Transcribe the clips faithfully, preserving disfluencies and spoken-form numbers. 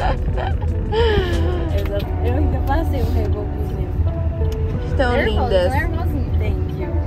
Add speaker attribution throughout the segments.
Speaker 1: Eu ainda passei um rebocozinho.
Speaker 2: Estão
Speaker 1: Nervoso,
Speaker 2: lindas.
Speaker 1: Nervosinho, thank you.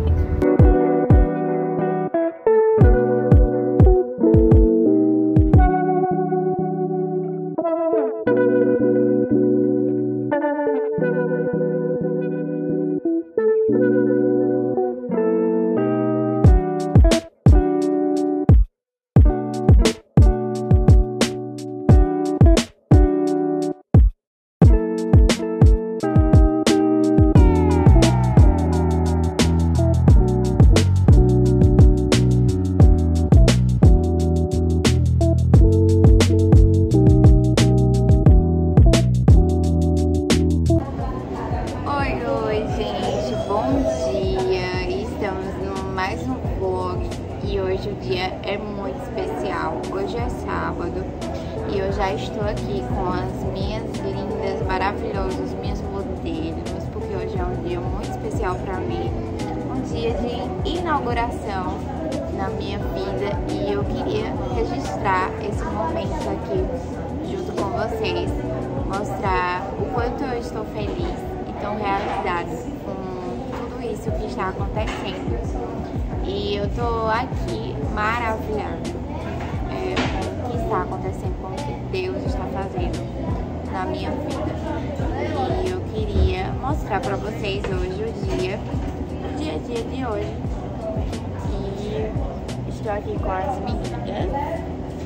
Speaker 2: Hoje o dia é muito especial. Hoje é sábado e eu já estou aqui com as minhas lindas, maravilhosas, minhas modelos, porque hoje é um dia muito especial para mim, um dia de inauguração na minha vida, e eu queria registrar esse momento aqui junto com vocês, mostrar o quanto eu estou feliz e tão realizada com tudo isso que está acontecendo. E eu tô aqui maravilhada é, com o que está acontecendo, com o que Deus está fazendo na minha vida. E eu queria mostrar pra vocês hoje o dia, o dia a dia de hoje. E estou aqui com as meninas.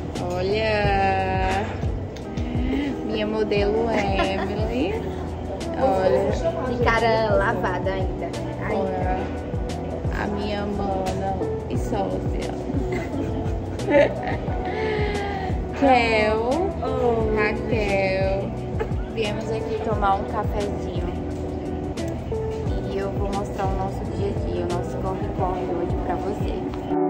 Speaker 2: Olha, minha modelo Emily. Olha,
Speaker 1: de cara lavada ainda.
Speaker 2: Olha. A minha mana e sócia. Kel, oh, Raquel. Viemos aqui tomar um cafezinho. E eu vou mostrar o nosso dia a dia, o nosso corre-corre hoje pra vocês.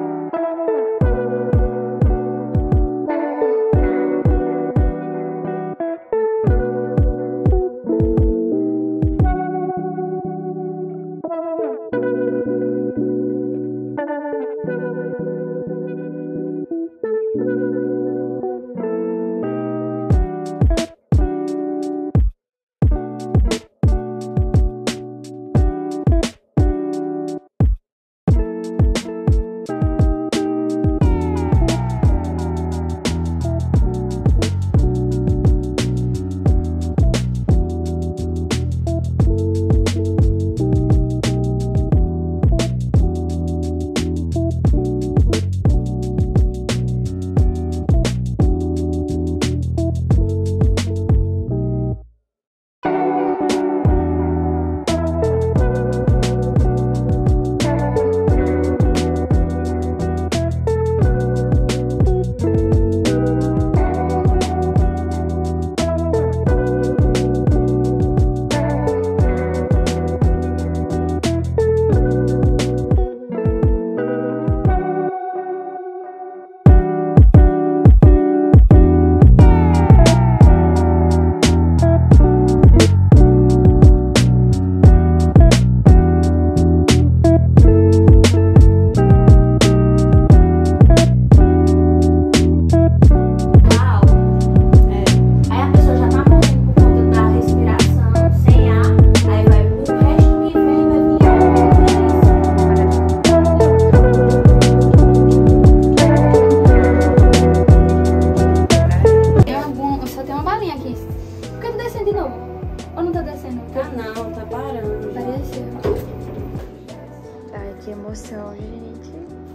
Speaker 2: Que emoção, gente.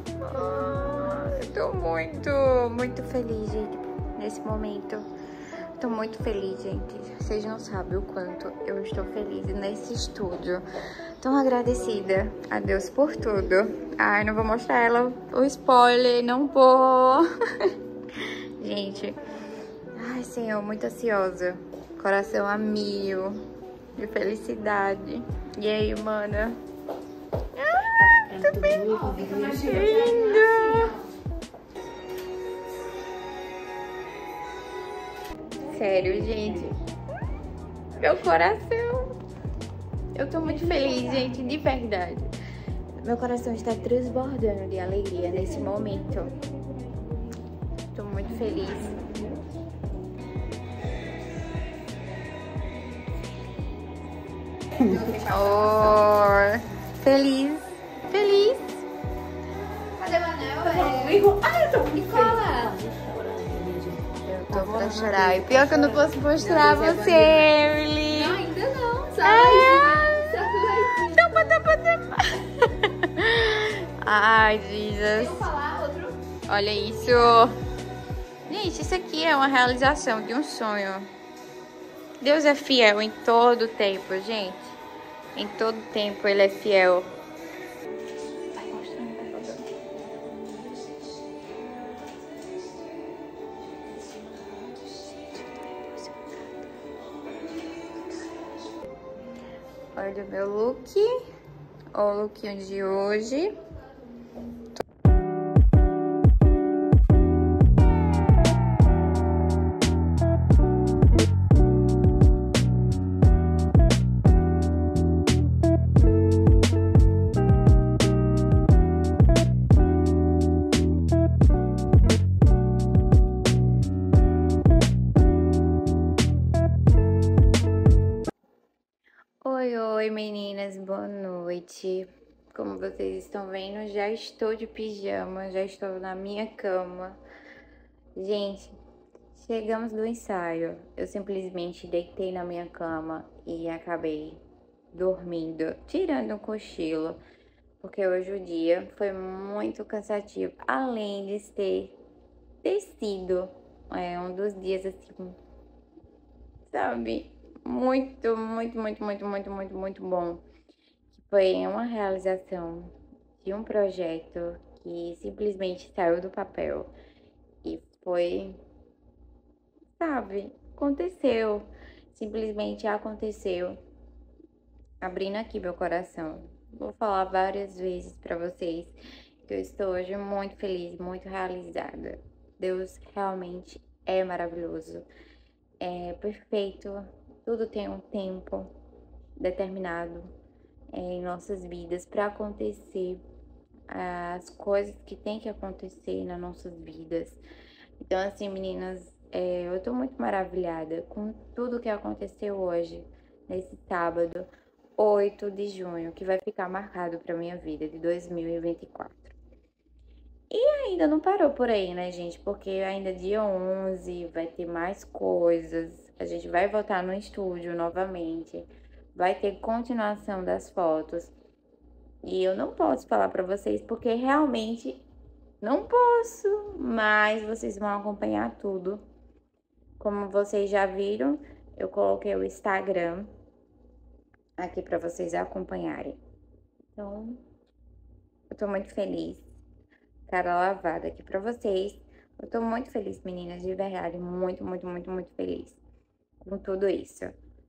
Speaker 2: Ah, eu tô muito, muito feliz, gente, nesse momento. Tô muito feliz, gente. Vocês não sabem o quanto eu estou feliz nesse estúdio. Tão agradecida a Deus por tudo. Ai, não vou mostrar ela o spoiler, não vou. Gente, ai, Senhor, muito ansiosa. Coração a mil de felicidade. E aí, mana? Tudo bem? Lindo! Sério, gente. Meu coração. Eu tô muito feliz, gente, de verdade. Meu coração está transbordando de alegria nesse momento. Tô muito feliz. Oh, feliz, feliz.
Speaker 1: Cadê o anel? Ah, eu tô com cola.
Speaker 2: Eu tô pra chorar. E pior que eu não posso mostrar você, Emily.
Speaker 1: Não, ainda não. Só
Speaker 2: Ah,
Speaker 1: vai vir.
Speaker 2: tapa, tapa, tapa. Ai, Jesus.
Speaker 1: Vou falar outro.
Speaker 2: Olha isso. Gente, isso aqui é uma realização de um sonho. Deus é fiel em todo o tempo, gente. Em todo o tempo Ele é fiel. Vai mostrando, vai rodando. Olha o meu look. O lookinho de hoje. Oi, oi meninas, boa noite. Como vocês estão vendo, já estou de pijama, já estou na minha cama. Gente, chegamos do ensaio. Eu simplesmente deitei na minha cama e acabei dormindo, tirando um cochilo, porque hoje o dia foi muito cansativo. Além de ter, ter sido é, um dos dias assim, sabe? Muito, muito, muito, muito, muito, muito, muito bom. Foi uma realização de um projeto que simplesmente saiu do papel e foi, sabe, aconteceu, simplesmente aconteceu. Abrindo aqui meu coração, vou falar várias vezes para vocês que eu estou hoje muito feliz, muito realizada. Deus realmente é maravilhoso, é perfeito. Tudo tem um tempo determinado é, em nossas vidas para acontecer as coisas que tem que acontecer nas nossas vidas. Então, assim, meninas, é, eu tô muito maravilhada com tudo que aconteceu hoje, nesse sábado, oito de junho, que vai ficar marcado para minha vida de dois mil e vinte e quatro. E ainda não parou por aí, né, gente? Porque ainda dia onze vai ter mais coisas. A gente vai voltar no estúdio novamente. Vai ter continuação das fotos. E eu não posso falar pra vocês porque realmente não posso. Mas vocês vão acompanhar tudo. Como vocês já viram, eu coloquei o Instagram aqui pra vocês acompanharem. Então, eu tô muito feliz. Cara lavada aqui pra vocês. Eu tô muito feliz, meninas, de verdade. Muito, muito, muito, muito feliz com tudo isso.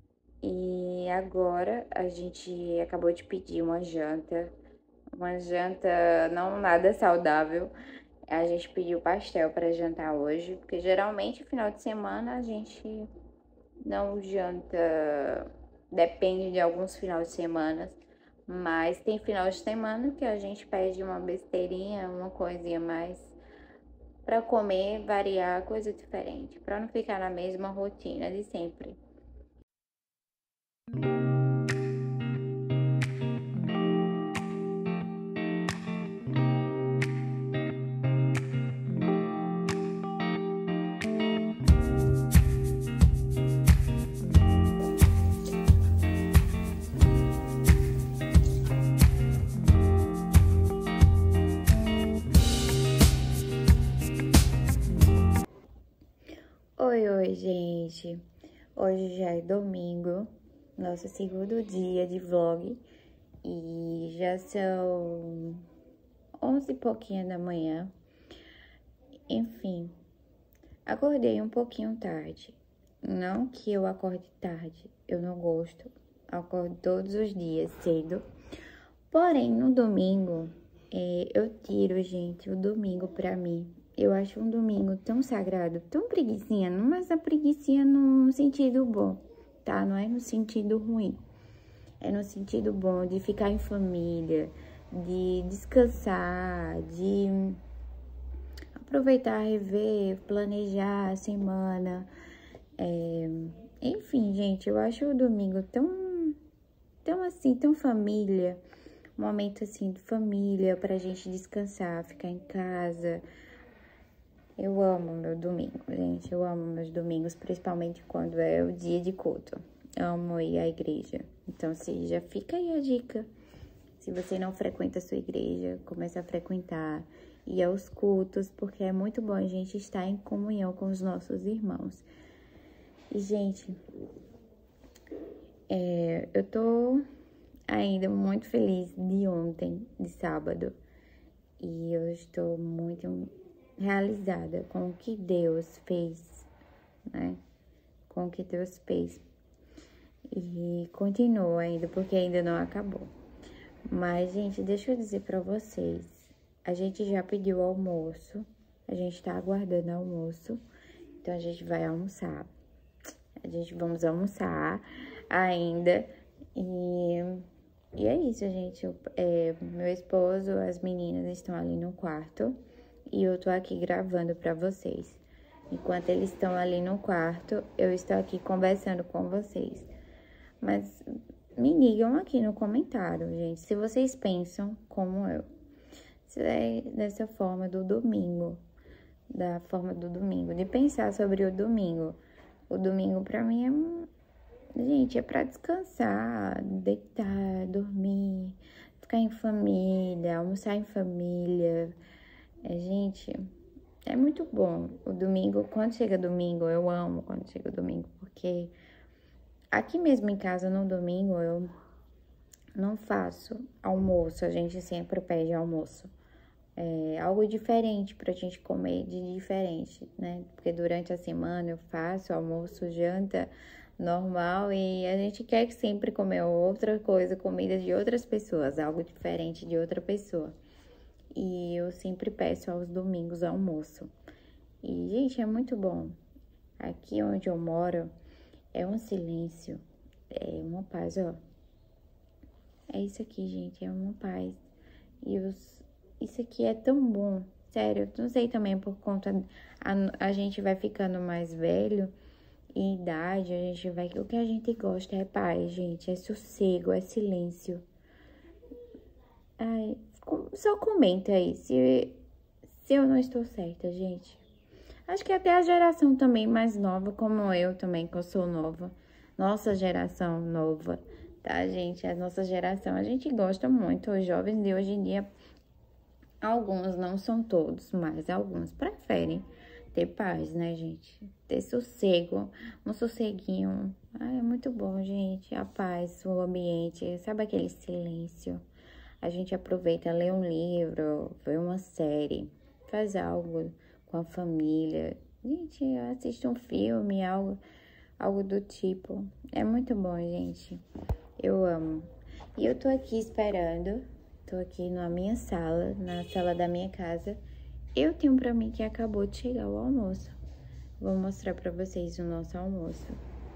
Speaker 2: E agora a gente acabou de pedir uma janta. Uma janta não nada saudável. A gente pediu pastel para jantar hoje. Porque geralmente, final de semana, a gente não janta. Depende de alguns finais de semana. Mas tem final de semana que a gente pede uma besteirinha, uma coisinha mais para comer, variar, coisa diferente, para não ficar na mesma rotina de sempre. Oi, oi, gente. Hoje já é domingo, nosso segundo dia de vlog. E já são onze e pouquinho da manhã. Enfim, acordei um pouquinho tarde. Não que eu acorde tarde, eu não gosto. Acordo todos os dias cedo. Porém, no domingo, é, eu tiro, gente, o domingo pra mim. Eu acho um domingo tão sagrado, tão preguicinha, mas a preguicinha no sentido bom, tá? Não é no sentido ruim. É no sentido bom de ficar em família, de descansar, de aproveitar, rever, planejar a semana. É... Enfim, gente, eu acho o domingo tão tão assim, tão família. Um momento assim de família pra gente descansar, ficar em casa. Eu amo meu domingo, gente. Eu amo meus domingos, principalmente quando é o dia de culto. Amo ir à igreja. Então, se já fica aí a dica. Se você não frequenta a sua igreja, comece a frequentar. Ir aos cultos, porque é muito bom a gente estar em comunhão com os nossos irmãos. E, gente, é, eu tô ainda muito feliz de ontem, de sábado. E eu estou muito realizada com o que Deus fez, né? Com o que Deus fez. E continua ainda, porque ainda não acabou. Mas, gente, deixa eu dizer pra vocês. A gente já pediu almoço. A gente tá aguardando almoço. Então, a gente vai almoçar. A gente vamos almoçar ainda. E, e é isso, gente. Eu, é, meu esposo, as meninas estão ali no quarto. E eu tô aqui gravando pra vocês. Enquanto eles estão ali no quarto, eu estou aqui conversando com vocês. Mas me digam aqui no comentário, gente, se vocês pensam como eu. Se é dessa forma do domingo. Da forma do domingo. De pensar sobre o domingo. O domingo pra mim é... Gente, é pra descansar, deitar, dormir, ficar em família, almoçar em família... É, gente, é muito bom o domingo. Quando chega domingo, eu amo quando chega domingo, porque aqui mesmo em casa, no domingo, eu não faço almoço. A gente sempre pede almoço. É algo diferente pra gente comer de diferente, né? Porque durante a semana eu faço almoço, janta normal e a gente quer sempre comer outra coisa, comida de outras pessoas, algo diferente de outra pessoa. E eu sempre peço aos domingos almoço. E, gente, é muito bom. Aqui onde eu moro é um silêncio, é uma paz, ó. É isso aqui, gente, é uma paz. E os, isso aqui é tão bom, sério. Não sei também por conta... A, a gente vai ficando mais velho, em idade, a gente vai... O que a gente gosta é paz, gente, é sossego, é silêncio. Ai... Só comenta aí se, se eu não estou certa, gente. Acho que até a geração também mais nova, como eu também, que eu sou nova. Nossa geração nova, tá, gente? A nossa geração, a gente gosta muito. Os jovens de hoje em dia, alguns, não são todos, mas alguns preferem ter paz, né, gente? Ter sossego, um sosseguinho. Ai, é muito bom, gente. A paz, o ambiente, sabe aquele silêncio? A gente aproveita, lê um livro, vê uma série, faz algo com a família. Gente, assiste um filme, algo, algo do tipo. É muito bom, gente. Eu amo. E eu tô aqui esperando, tô aqui na minha sala, na sala da minha casa. Eu tenho pra mim que acabou de chegar o almoço. Vou mostrar pra vocês o nosso almoço.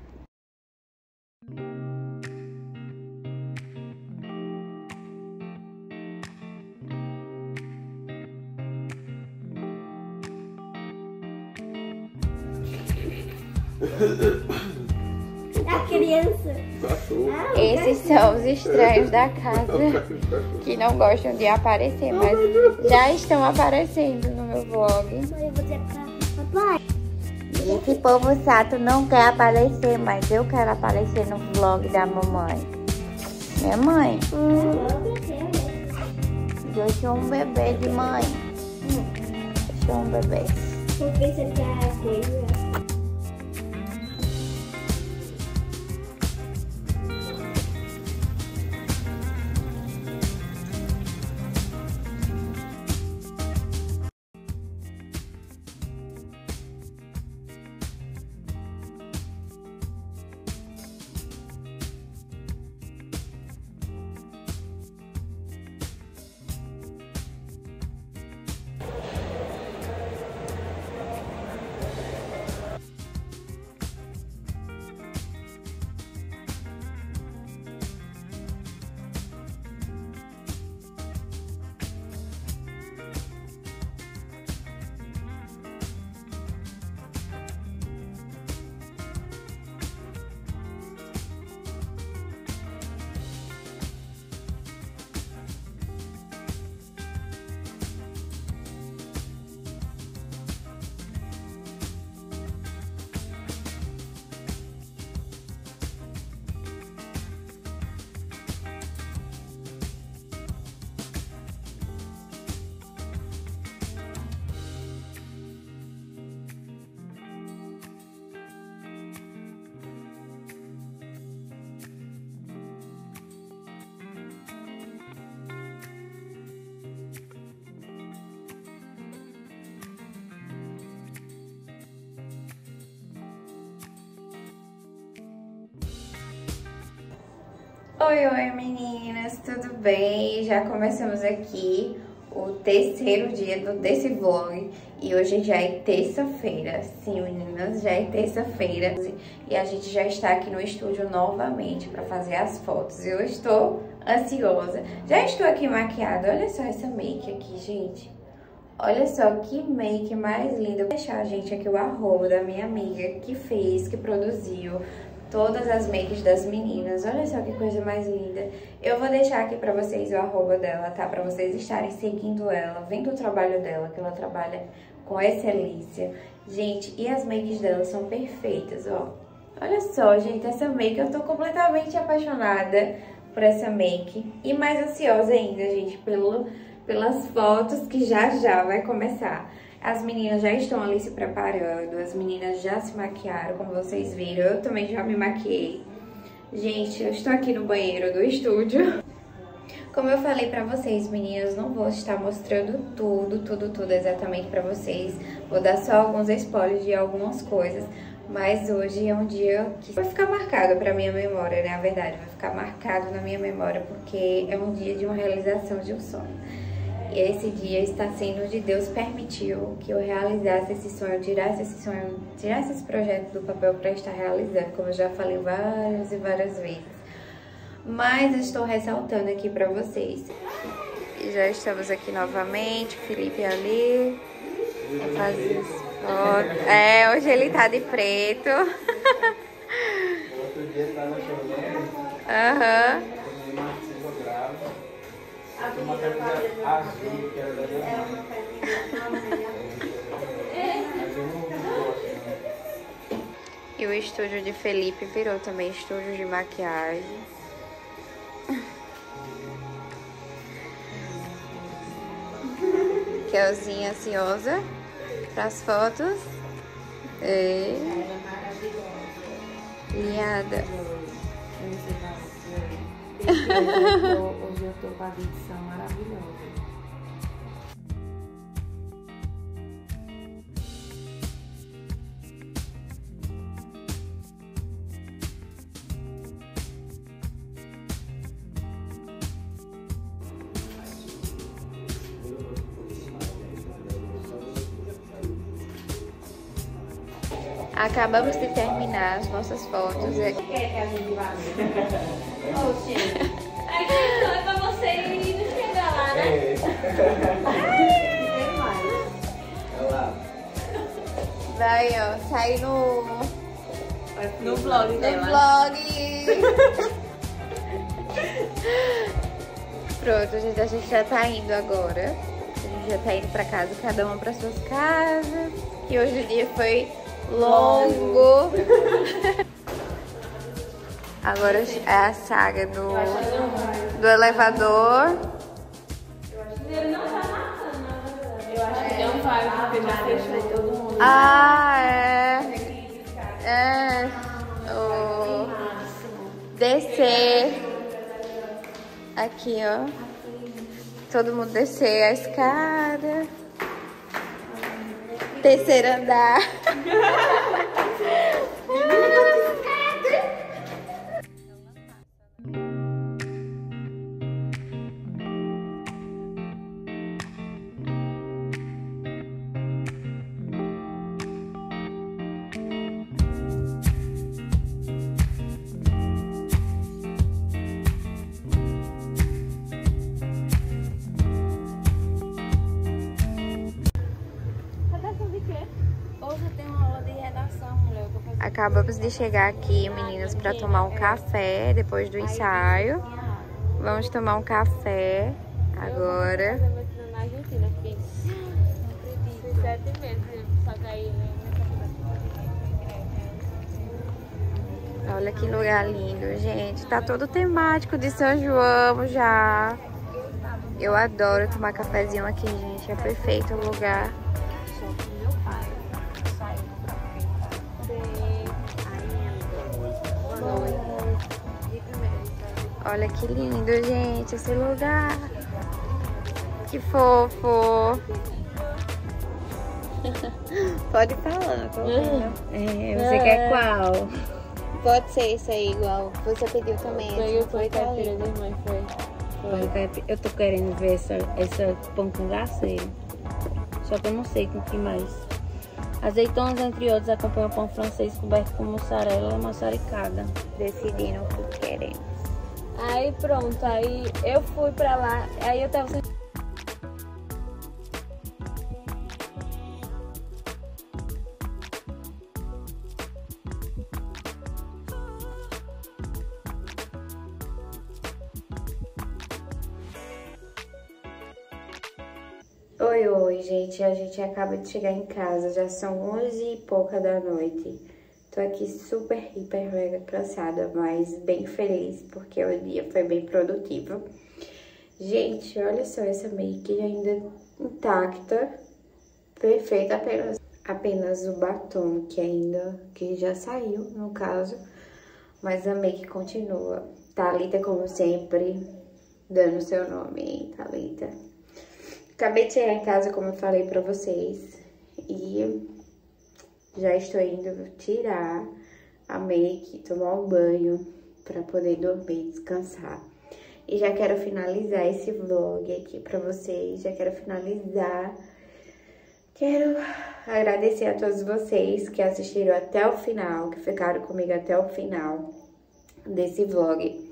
Speaker 1: A criança.
Speaker 2: Esses são os estranhos da casa que não gostam de aparecer, mas já estão aparecendo no meu vlog.
Speaker 1: Eu vou dizer pra papai.
Speaker 2: Esse povo chato não quer aparecer, mas eu quero aparecer no vlog da mamãe. Minha mãe, deixou um bebê de mãe. Deixou um bebê.
Speaker 1: Vou ver se ele quer coisa.
Speaker 2: Oi, oi meninas, tudo bem? Já começamos aqui o terceiro dia do, desse vlog e hoje já é terça-feira. Sim, meninas, já é terça-feira e a gente já está aqui no estúdio novamente para fazer as fotos. Eu estou ansiosa, já estou aqui maquiada. Olha só essa make aqui, gente. Olha só que make mais linda. Vou deixar, gente, aqui o arroba da minha amiga que fez, que produziu todas as makes das meninas. Olha só que coisa mais linda. Eu vou deixar aqui pra vocês o arroba dela, tá? Pra vocês estarem seguindo ela, vendo o trabalho dela, que ela trabalha com excelência. Gente, e as makes dela são perfeitas, ó. Olha só, gente, essa make, eu tô completamente apaixonada por essa make. E mais ansiosa ainda, gente, pelo, pelas fotos que já já vai começar. As meninas já estão ali se preparando, as meninas já se maquiaram, como vocês viram. Eu também já me maquiei. Gente, eu estou aqui no banheiro do estúdio. Como eu falei pra vocês, meninas, não vou estar mostrando tudo, tudo, tudo exatamente pra vocês. Vou dar só alguns spoilers de algumas coisas. Mas hoje é um dia que vai ficar marcado pra minha memória, né? A verdade, vai ficar marcado na minha memória, porque é um dia de uma realização de um sonho. E esse dia está sendo onde Deus permitiu que eu realizasse esse sonho, tirasse esse sonho, tirasse esse projeto do papel para estar realizando, como eu já falei várias e várias vezes. Mas eu estou ressaltando aqui para vocês. E já estamos aqui novamente, Felipe ali. Vou fazer as fotos. É, hoje ele tá de preto.
Speaker 3: Outro dia ele tava chovendo.
Speaker 2: Aham.
Speaker 3: Uma camisa azul que era da minha mãe. Mas eu não gosto.
Speaker 2: E o estúdio de Felipe virou também estúdio de maquiagem. Kelzinha ansiosa para as fotos. E... Linhada.
Speaker 4: Hoje eu tô com a dicção maravilhosa.
Speaker 2: Acabamos de terminar as nossas fotos.
Speaker 1: Oxe, aqui então é pra você ir não chegar lá, né?
Speaker 3: Olha lá.
Speaker 2: Vai, ó, sai no...
Speaker 4: No vlog
Speaker 2: no
Speaker 4: dela.
Speaker 2: vlog. Pronto, gente, a gente já tá indo agora. A gente já tá indo pra casa, cada uma pra suas casas. Que hoje o dia foi longo. Agora é a saga do, do elevador.
Speaker 1: Ele não tá matando,
Speaker 4: Eu acho que não vai, porque já fechou todo mundo.
Speaker 2: Ah, é. É. O... Descer. Aqui, ó. Todo mundo descer a escada. Terceiro andar. Acabamos de chegar aqui, meninas, para tomar um café depois do ensaio. Vamos tomar um café agora. Olha que lugar lindo, gente. Tá todo temático de São João já. Eu adoro tomar cafezinho aqui, gente. É perfeito o lugar. Olha que lindo, gente, esse lugar. Que fofo. Pode falar, tô vendo. É, você quer qual? Pode ser isso aí, igual você pediu também.
Speaker 4: Foi,
Speaker 2: foi
Speaker 4: caipira da mãe, foi.
Speaker 5: Pão caipira. Eu tô querendo ver essa, essa pão com glacê. Só que eu não sei com o que mais. Azeitonas, entre outros, acompanha o pão francês coberto com mussarela e maçaricada.
Speaker 2: Decidindo o que queremos.
Speaker 4: Aí pronto, aí eu fui pra lá, aí eu tava sentindo...
Speaker 2: Oi, oi, gente. A gente acaba de chegar em casa. Já são onze e pouca da noite. Tô aqui super, hiper, mega cansada, mas bem feliz porque o dia foi bem produtivo. Gente, olha só essa make ainda intacta. Perfeita, apenas, apenas o batom que ainda, que já saiu, no caso. Mas a make continua. Thalita, como sempre, dando seu nome, hein, Thalita? Acabei de chegar em casa, como eu falei pra vocês, e já estou indo tirar a make, tomar um banho pra poder dormir, descansar. E já quero finalizar esse vlog aqui pra vocês, já quero finalizar. Quero agradecer a todos vocês que assistiram até o final, que ficaram comigo até o final desse vlog.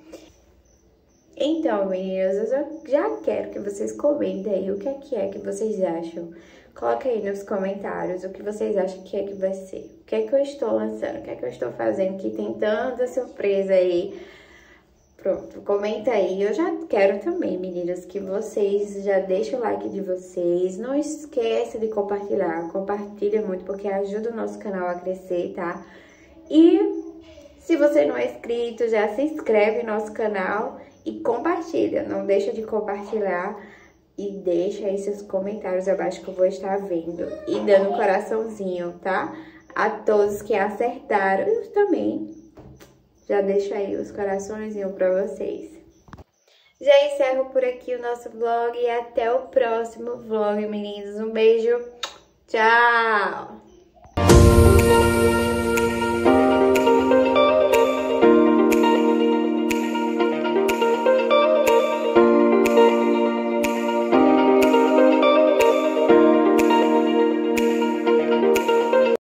Speaker 2: Então, meninas, eu já quero que vocês comentem aí o que é que, é que vocês acham. Coloca aí nos comentários o que vocês acham que é que vai ser. O que é que eu estou lançando, o que é que eu estou fazendo, que tem tanta surpresa aí. Pronto, comenta aí. Eu já quero também, meninas, que vocês já deixem o like de vocês. Não esqueça de compartilhar. Compartilha muito, porque ajuda o nosso canal a crescer, tá? E se você não é inscrito, já se inscreve no nosso canal e compartilha. Não deixa de compartilhar e deixa aí seus comentários abaixo que eu vou estar vendo. E dando um coraçãozinho, tá? A todos que acertaram. Eu também já deixo aí os coraçõezinhos pra vocês. Já encerro por aqui o nosso vlog e até o próximo vlog, meninos. Um beijo. Tchau!